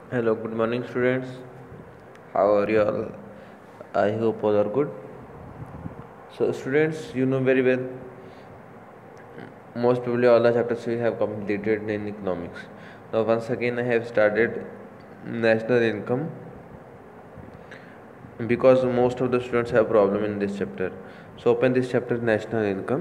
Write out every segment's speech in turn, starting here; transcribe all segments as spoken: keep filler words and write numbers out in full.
Hello, good morning, students. How are you all? I hope all are good. So, students, you know very well, most probably all the chapters we have completed in economics. Now, once again, I have started national income because most of the students have problem in this chapter. So, open this chapter, national income.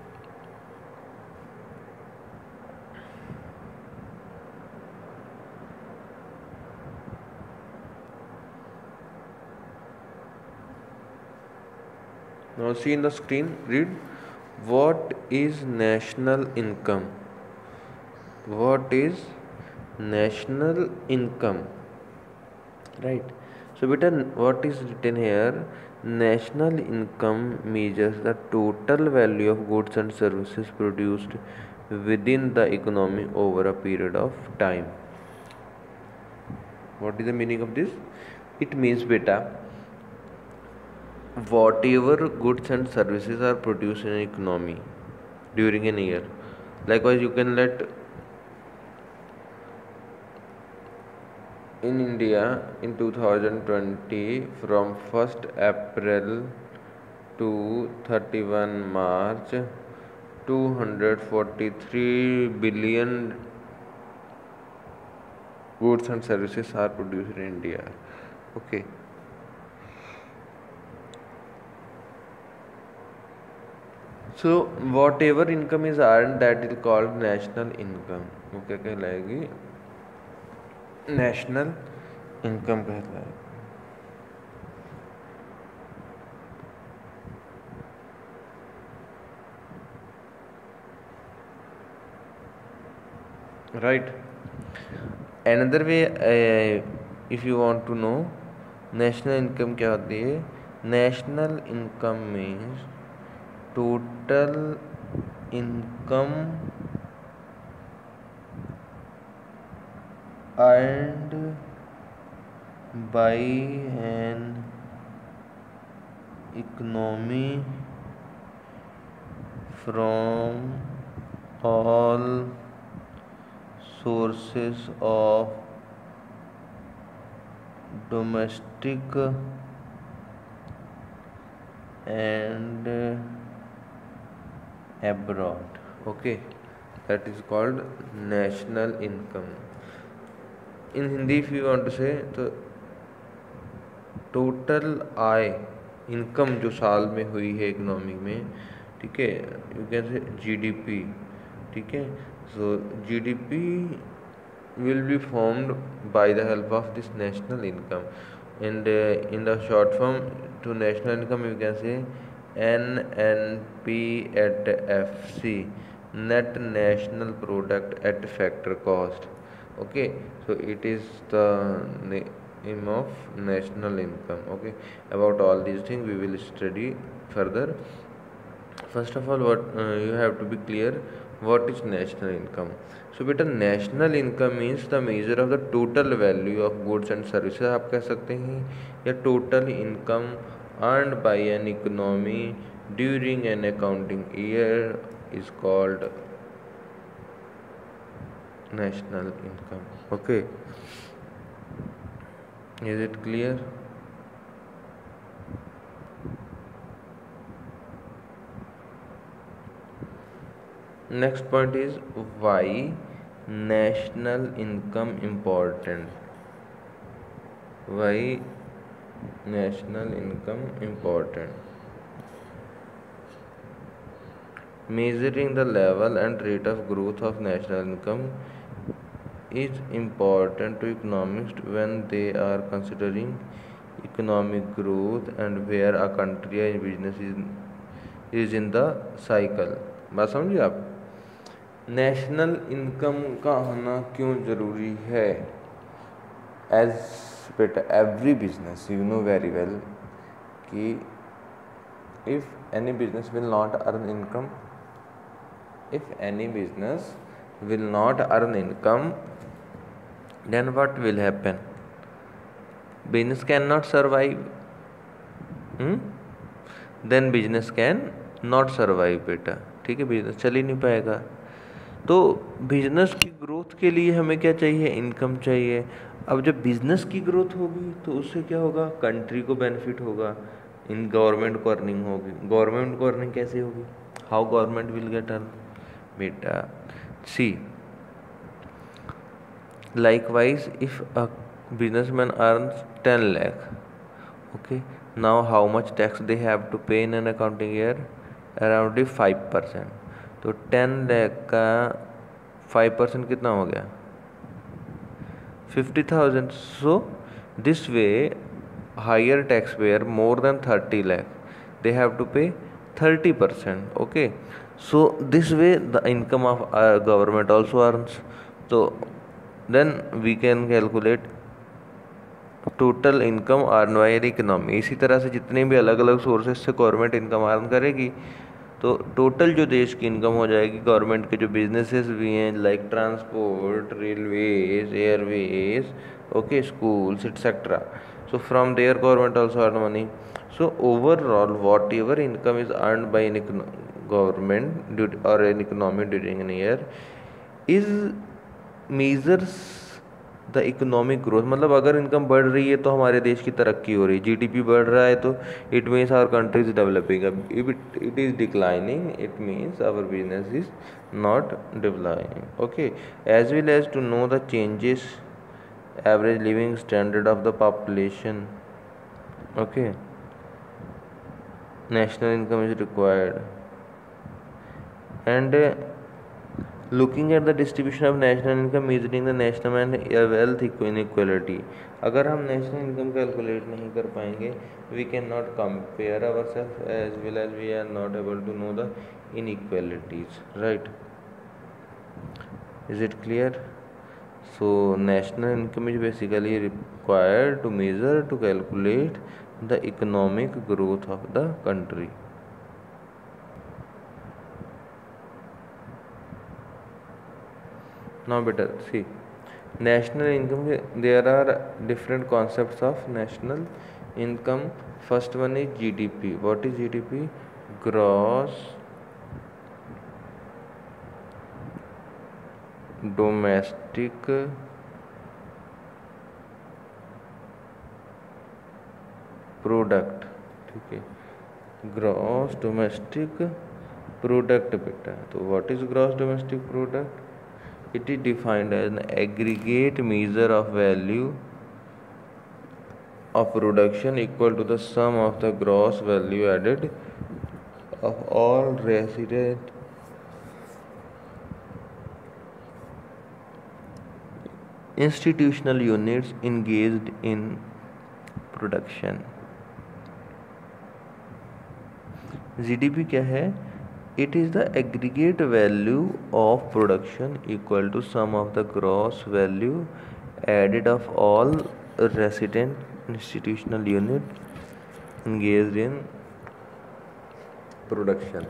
Now, see in the screen, read what is national income? What is national income? Right. So, beta, what is written here? National income measures the total value of goods and services produced within the economy over a period of time. What is the meaning of this? It means, beta, whatever goods and services are produced in an economy during a year. Likewise, you can let in India in two thousand twenty from first April to thirty-first March two hundred forty-three billion goods and services are produced in India. Okay. So whatever income is earned, that is called national income. Okay, कहलाएगी national income कहलाएगी. Right. Another way, uh, if you want to know national income क्या होती है, national income means total income earned by an economy from all sources of domestic and abroad. Okay, that is called national income. In Hindi, if you want to say, तो total आय income जो साल में हुई है economy में, ठीक है, यू कैन से जीडीपी. ठीक है. So GDP will be formed by the help of this national income, and uh, in the short form to national income you can say N N P at F C, net national product at factor cost. Okay, so it is the name of national income. Okay, about all these things we will study further. First of all, what uh, you have to be clear, what is national income. So बेटा national income means the measure of the total value of goods and services आप कह सकते हैं, या total income earned by an economy during an accounting year is called national income. Okay, is it clear? Next point is why national income important. Why national income important? Measuring the level and rate of growth of national income is important to economists when they are considering economic growth and where a country or business is, is in the cycle. बात समझिए आप. National income का होना क्यों ज़रूरी है? As बेटा every business you know very well कि if any business will not earn income, if any business will not earn income, then what will happen? Business cannot survive. hmm? Then business can not survive बेटा. ठीक है, business चल ही नहीं पाएगा. तो business की growth के लिए हमें क्या चाहिए? इनकम चाहिए. अब जब बिजनेस की ग्रोथ होगी तो उससे क्या होगा, कंट्री को बेनिफिट होगा, इन गवर्नमेंट को अर्निंग होगी। गवर्नमेंट को अर्निंग कैसे होगी, how government will get earn, बेटा see likewise if a businessman earns ten lakh, okay, now how much tax they have to pay in an accounting year, around five percent। तो ten lakh का five percent कितना हो गया, fifty thousand. So this way higher tax payer more than thirty lakh they have to pay thirty percent, okay। so this way the income of our government also earns। so then we can calculate total income earn by economy. इसी तरह से जितने भी अलग अलग sources से government income earn करेगी तो टोटल जो देश की इनकम हो जाएगी, गवर्नमेंट के जो बिजनेसेस भी हैं like transport, railways, airways, okay, schools etcetera, so from there government also earn money. So overall whatever income is earn by in government और in economy during an year is measures the economic growth. मतलब अगर income बढ़ रही है तो हमारे देश की तरक्की हो रही है, जीडीपी बढ़ रहा है तो it means our country is developing. If it it is declining it means our business is not developing, okay. As well as to know the changes average living standard of the population, okay, national income is required, and uh, looking at the distribution of national income measuring the national and wealth inequality। अगर हम national income calculate नहीं कर पाएंगे we cannot compare ourselves as well as we are not able to know the inequalities, right? Is it clear? So national income is basically required to measure, to calculate the economic growth of the country। now beta see national income, there are different concepts of national income। first one is G D P। what is G D P? gross domestic product, ठीक है, gross domestic product बेटा। तो what is gross domestic product? It is defined as an aggregate measure of value of production equal to the sum of the gross value added of all resident institutional units engaged in production. G D P क्या है? It is the aggregate value of production equal to sum of the gross value added of all resident institutional unit engaged in production।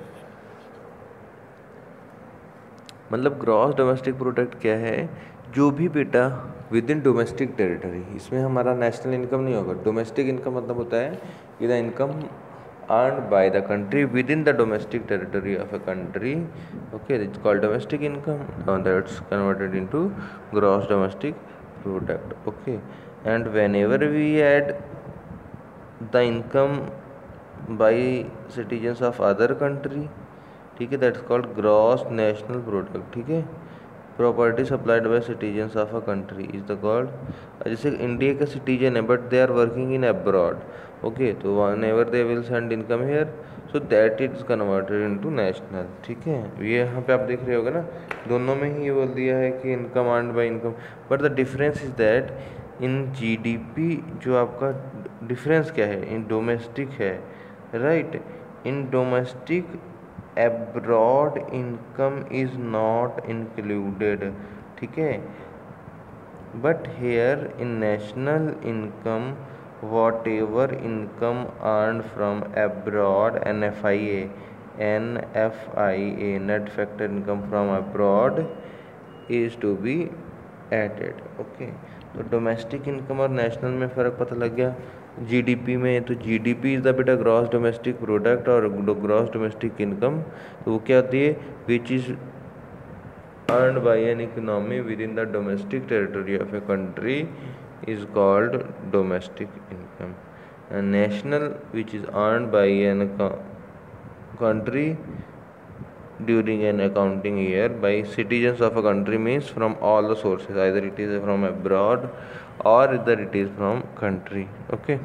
मतलब gross domestic product क्या है? जो भी बेटा with in domestic territory, इसमें हमारा नेशनल इनकम नहीं होगा। डोमेस्टिक इनकम मतलब होता है कि the income earned by the country within the domestic territory of a country, okay, it's called domestic income, and that's converted into gross domestic product, okay। and whenever we add the income by citizens of other country, ठीक है, that's called gross national product, ठीक है। Property supplied by citizens of a country is the called, जैसे India का citizen है but they are working in abroad, okay, तो whenever they will send income here, so that is converted into national, ठीक है। ये यहाँ पे आप देख रहे होगे ना, दोनों में ही ये बोल दिया है कि income earned by income, but the difference is that in GDP जो आपका डिफरेंस क्या है, इन डोमेस्टिक है, right, in domestic abroad income is not included, ठीक है, but here in national income whatever income earned from abroad, N F I A, N F I A, net factor income from abroad is to be added, okay। तो domestic income और national में फ़र्क पता लग गया। GDP में तो GDP is the बेटा ग्रॉस डोमेस्टिक प्रोडक्ट और ग्रॉस डोमेस्टिक इनकम, तो वो क्या होती है, which is earned by an economy within the domestic territory of a country is called domestic income. And national, which is earned by an country during an accounting year by citizens of a country, means from all the sources, either it is from abroad or either it is from country. Okay.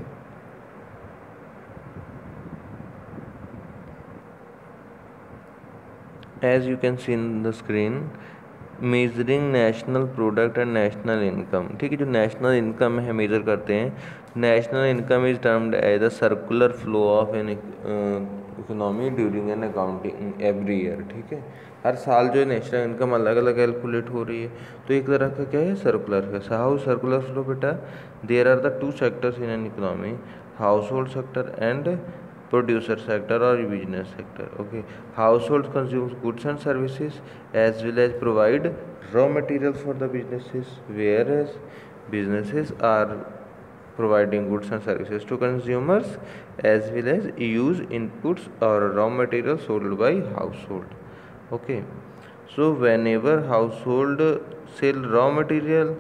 As you can see in the screen, measuring national product and national income, ठीक है। जो national income है measure करते हैं, national income is termed as the circular flow of an economy during an accounting every year, ठीक है। हर साल जो नेशनल इनकम अलग अलग कैलकुलेट हो रही है, तो एक तरह का क्या है, सर्कुलर है। हाउ सर्कुलर फ्लो बेटा, there are the two sectors in an economy, household sector and producer sector or business sector. Okay, household consumes goods and services as well as provide raw materials for the businesses, whereas businesses are providing goods and services to consumers as well as use inputs or raw materials sold by household. Okay, so whenever household sell raw material,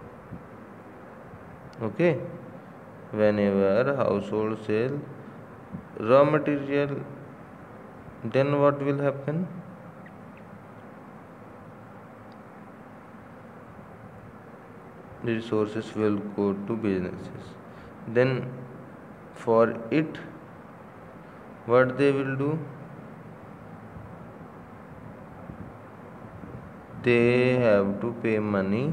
okay, whenever household sell raw material, then what will happen, the resources will go to businesses. Then for it, what they will do, they have to pay money.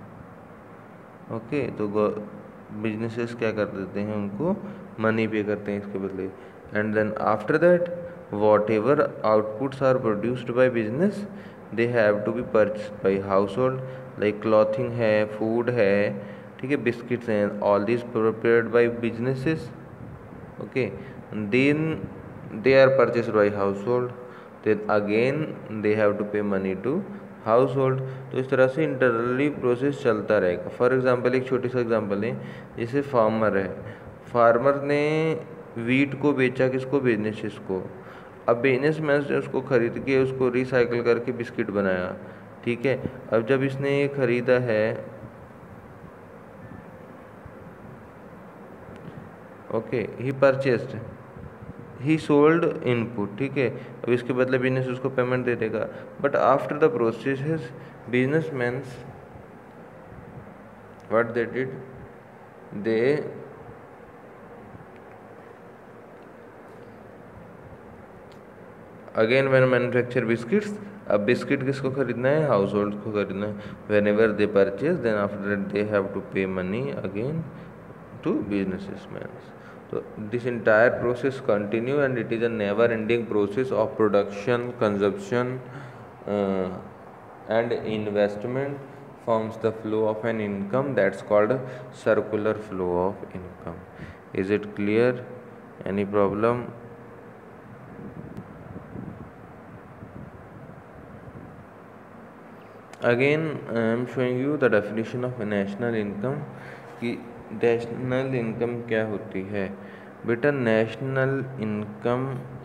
okay, तो businesses क्या कर देते हैं, उनको money पे करते हैं इसके बदले. And then after that whatever outputs are produced by business they have to be purchase by household, like clothing है, फूड है, ठीक है, बिस्किट्स हैं, all this prepared by businesses. Okay, then they are purchase by household, then again they have to pay money to household. तो इस तरह से internally process चलता रहेगा. फॉर एग्जांपल एक छोटी सा एग्जांपल है, जैसे फार्मर है, फार्मर ने वीट को बेचा किसको, बिजनेसेस को. अब बिजनेस मैन ने उसको खरीद के उसको रिसाइकल करके बिस्किट बनाया, ठीक है. अब जब इसने ये खरीदा है, okay, he purchased, he sold input, ठीक है. अब इसके बदले बिजनेस उसको पेमेंट दे देगा. But after the process businessman what they did, they again when manufacture biscuits, अब बिस्किट किसको खरीदना है, हाउस होल्ड को खरीदना है. Whenever they purchase then after that they have to pay money again to businessman. So this entire process continue and it is a never ending process of production, consumption uh, and investment forms the flow of an income, that's called circular flow of income. Is it clear? Any problem? Again I am showing you the definition of a national income कि national income क्या होती है. बेटा national income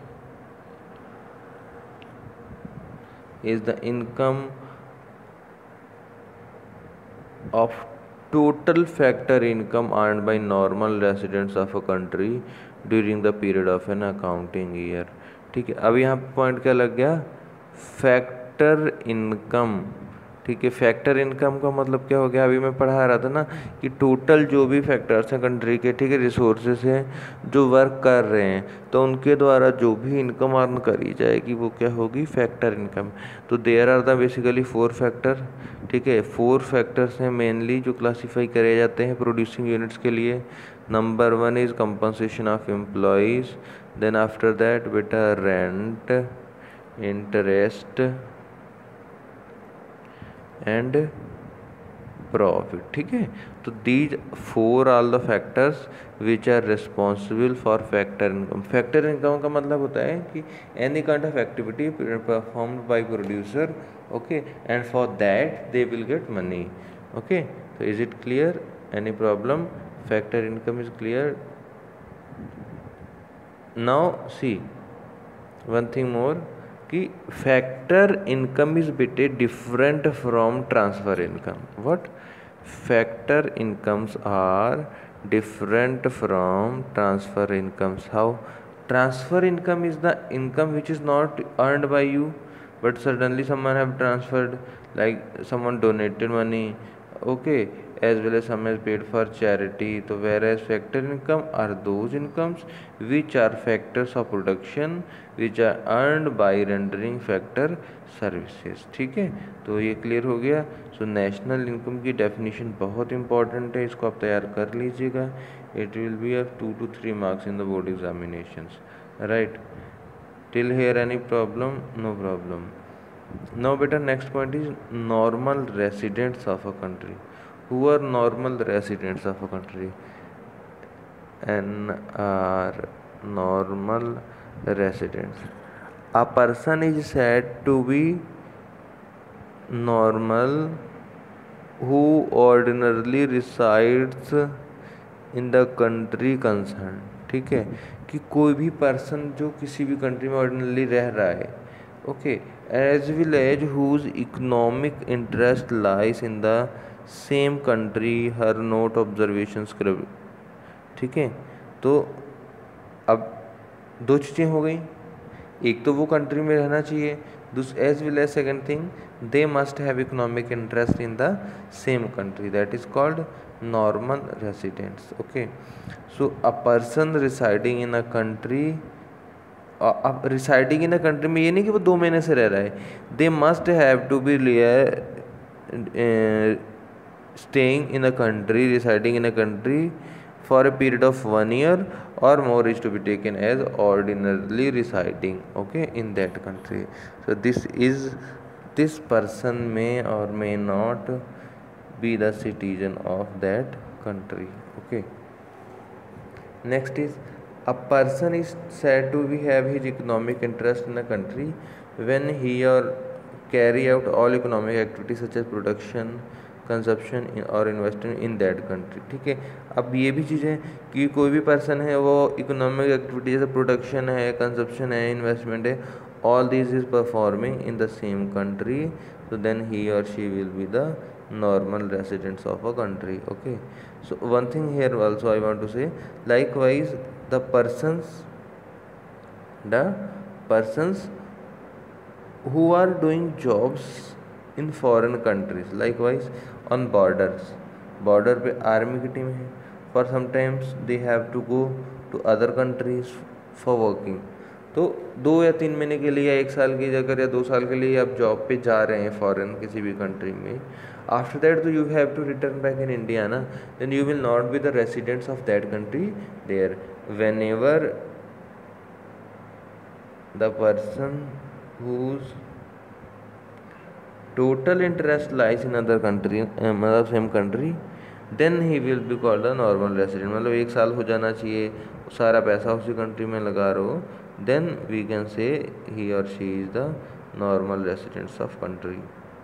is the income of total factor income earned by normal residents of a country during the period of an accounting year. ठीक है, अब यहाँ point क्या लग गया, फैक्टर इनकम. ठीक है, फैक्टर इनकम का मतलब क्या हो गया, अभी मैं पढ़ा रहा था ना कि टोटल जो भी फैक्टर्स हैं कंट्री के, ठीक है, रिसोर्सेज हैं जो वर्क कर रहे हैं, तो उनके द्वारा जो भी इनकम अर्न करी जाएगी वो क्या होगी, फैक्टर इनकम. तो there are the basically four factor. ठीक है, फोर फैक्टर्स हैं मेनली जो क्लासीफाई करे जाते हैं प्रोड्यूसिंग यूनिट्स के लिए. Number one is compensation of employees, then after that बेटा रेंट, इंटरेस्ट एंड प्रॉफिट. ठीक है, तो these four are the factors which are responsible for factor income. Factor income का मतलब होता है कि any kind of activity performed by producer, okay, and for that they will get money. Okay, तो is it clear? Any problem? Factor income is clear. Now see one thing more कि factor income is बेटे different from transfer income. What? factor incomes are different from transfer incomes. How? Transfer income is the income which is not earned by you, but suddenly someone have transferred, like someone donated money, okay, as well as some has paid for charity. So whereas factor income are those incomes which are factors of production which are earned by rendering factor services. ठीक है, तो ये clear हो गया. So national income की definition बहुत important है, इसको आप तैयार कर लीजिएगा. It will be of two to three marks in the board examinations. Right, till here any problem? No problem. Now बेटा next point is normal residents of a country. Who are normal residents of a country? N R normal residents. A person is said to be normal who ordinarily resides in the country concerned. ठीक है, कि कोई भी person जो किसी भी country में ordinarily रह रहा है, okay, as will as whose economic interest lies in the same country her note observation script. ठीक है, तो अब दो चीज़ें हो गई. एक तो वो कंट्री में रहना चाहिए, thus as well as second thing they must have economic interest in the same country. That is called normal residents. Okay, so a person residing in a country, अब रिसाइडिंग इन अ कंट्री में ये नहीं कि वो दो महीने से रह रहा है. They must have to be staying in a country, residing in a country for a period of one year or more is to be taken as ordinarily residing, okay, in that country. So this is, this person may or may not be the citizen of that country. Okay, next is a person is said to be have his economic interest in a country when he or carry out all economic activities such as production, consumption और investment in that country. ठीक है, अब ये भी चीज़ है कि कोई भी पर्सन है वो इकोनॉमिक एक्टिविटी जैसे प्रोडक्शन है, कंजप्शन है, इन्वेस्टमेंट है, all this is performing in the same country, so then he or she will be the normal residents of a country. Okay, so one thing here also I want to say, likewise the persons the persons who are doing jobs in foreign countries, likewise on borders, border पे army की team है, for sometimes they have to go to other countries for working. तो दो या तीन महीने के लिए या एक साल की जगह या दो साल के लिए आप जॉब पे जा रहे हैं फॉरेन किसी भी कंट्री में, आफ्टर दैट तो you have to return back in India ना, then you will not be the residents of that country there. Whenever the person whose total interest lies in other country, मतलब same country, then he will be called a normal resident. मतलब एक साल हो जाना चाहिए, सारा पैसा उसी कंट्री में लगा रहो, then we can say he और she is the normal residents of country.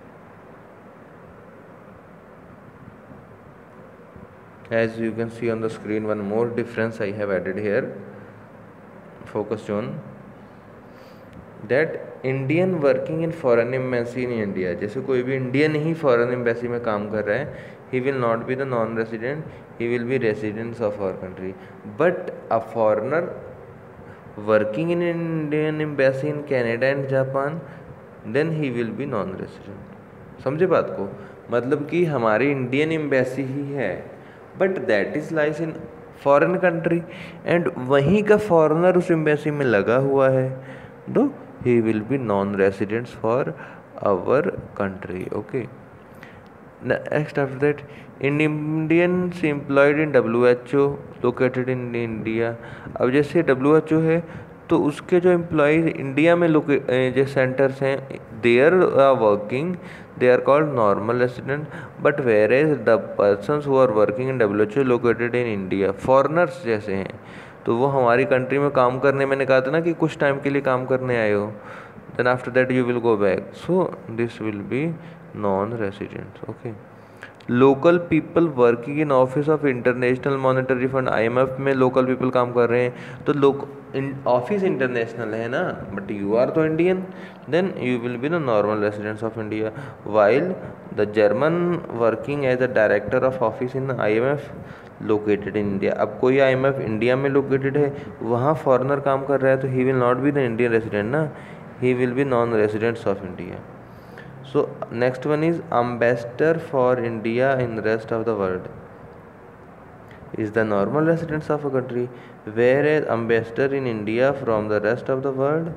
As you can see on the screen, one more difference I have added here, focused on that Indian working in foreign embassy in India. जैसे कोई भी Indian ही foreign embassy में काम कर रहा है, he will not be the non resident, he will be residents of our country. But a foreigner working in Indian embassy in Canada and Japan, then he will be non resident. समझे बात को? मतलब कि हमारी Indian embassy ही है, but that is lies in foreign country, and वहीं का फॉरेनर उस एम्बेसी में लगा हुआ है, तो he will be non-residents for our country. Okay, next after that, Indians employed in W H O located in India. अब जैसे W H O है तो उसके जो एम्प्लॉयज इंडिया में लोके जो सेंटर्स हैं, there are working, they are called normal resident. But whereas the persons who are working in W H O located in India, foreigners जैसे हैं, तो वो हमारी कंट्री में काम करने, मैंने कहा था ना कि कुछ टाइम के लिए काम करने आए हो, then after that you will go back, so this will be non residents. Okay, local people working in office of International Monetary Fund, I M F में लोकल पीपल काम कर रहे हैं, तो लोक ऑफिस इंटरनेशनल है ना, बट यू आर तो Indian, then you will be the normal residents of India. While the German working as a director of office in I M F located in India. अब कोई I M F India में located है, वहाँ foreigner काम कर रहा है, तो he will not be the Indian resident ना, he will be non residents of India. So next one is ambassador for India in rest of the world is the normal residents of a country, whereas ambassador in India from the rest of the world,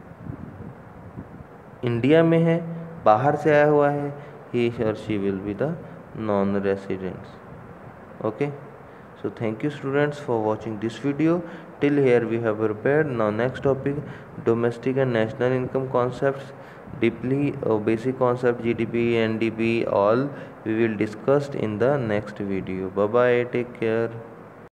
India में है, बाहर से आया हुआ है, he or she will be the non residents. Okay, so thank you students for watching this video. Till here we have prepared. Now next topic, domestic and national income concepts, deeply uh, basic concept, G D P, N D P, all we will discuss in the next video. Bye bye, take care.